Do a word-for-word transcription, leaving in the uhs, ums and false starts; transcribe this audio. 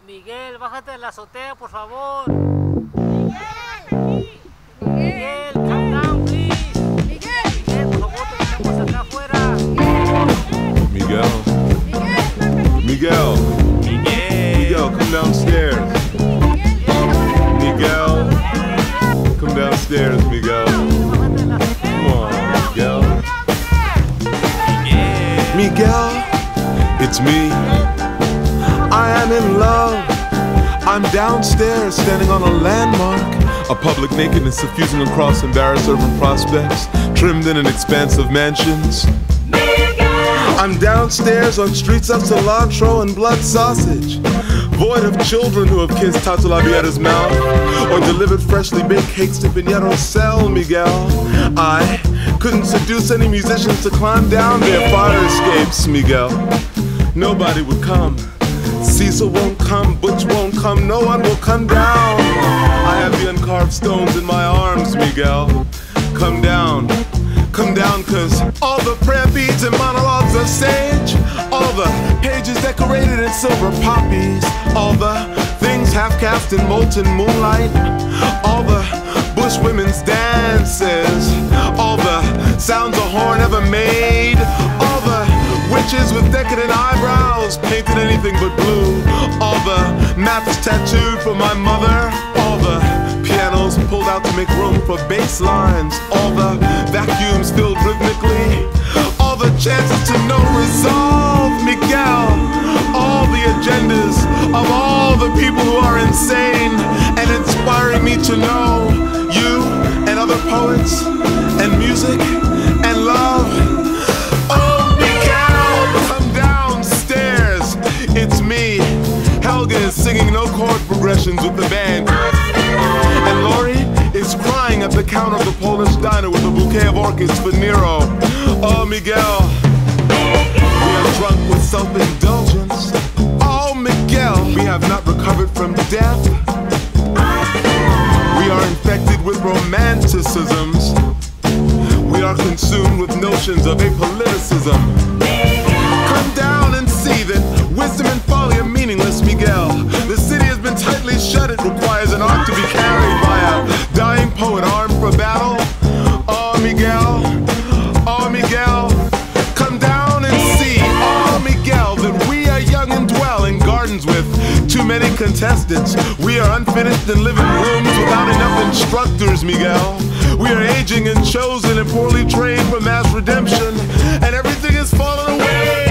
Miguel, bájate de la azotea, por favor. Miguel, Miguel, calm down, please. Miguel, Miguel, por favor, te dejamos acá afuera. Miguel. Miguel, Miguel. Miguel, come downstairs. Miguel. Come downstairs, Miguel. Come on, Miguel. Miguel, it's me. I am in love. I'm downstairs standing on a landmark. A public nakedness suffusing across embarrassed urban prospects, trimmed in an expanse of mansions. I'm downstairs on streets of cilantro and blood sausage, void of children who have kissed Tato Lavietta's mouth or delivered freshly baked cakes to Piñero Cell, Miguel. I couldn't seduce any musicians to climb down their fire escapes, Miguel. Nobody would come. Cecil won't come, Butch won't come, no one will come down. I have the uncarved stones in my arms, Miguel. Come down, come down, cause all the prayer beads and monologues of sage, all the pages decorated in silver poppies, all the things half-cast in molten moonlight, all the bush women's dances, all the sounds a horn ever made, all the witches with decadent eyebrows painted anything but blue, all the maps tattooed for my mother, all the pianos pulled out to make room for bass lines, all the vacuums filled rhythmically, all the chances to no resolve, Miguel, all the agendas of all the people who are insane and inspiring me to know you and other poets and music and love. Oh, Miguel, come downstairs. It's me. Helga is singing no chord progressions with the band. And Lori is crying at the counter of the Polish diner with a bouquet of orchids for Nero. Oh, Miguel, we are drunk with self-indulgence. Oh, Miguel, we have not recovered from death. We are infected with romanticisms. We are consumed with notions of apoliticism. Come down and see that wisdom and folly are meaningless, Miguel. The city has been tightly shut. It requires an ark to be carried by a dying poet armed for battle. Oh, Miguel, oh, Miguel, come down and see, oh, Miguel, that we are young and dwell in gardens with too many contestants. We are unfinished and live in rooms without enough instructors, Miguel. We are aging and chosen and poorly trained for mass redemption, and everything is falling away.